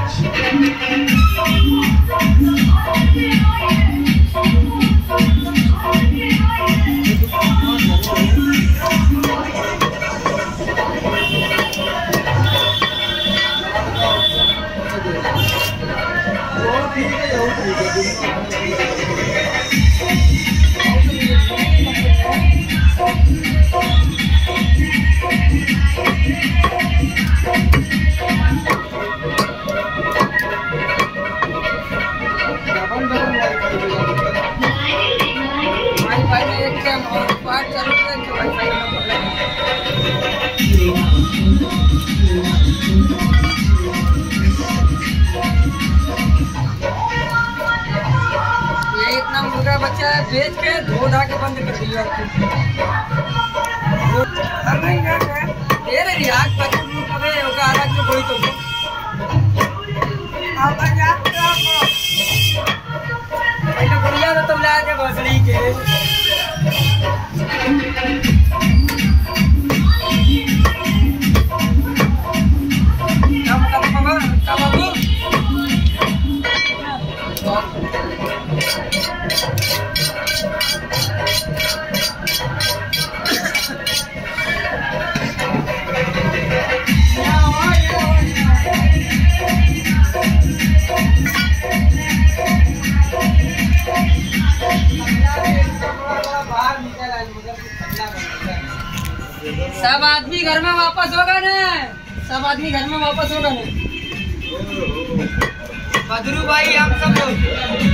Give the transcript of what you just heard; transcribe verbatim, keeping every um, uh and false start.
बच्चा बेच के धो धा के बंद कर दिया कोई तो बढ़िया तो ला के बसड़ी के सब आदमी घर में वापस होगा ना, सब आदमी घर में वापस होगा ना। बदरू भाई हम सब लोग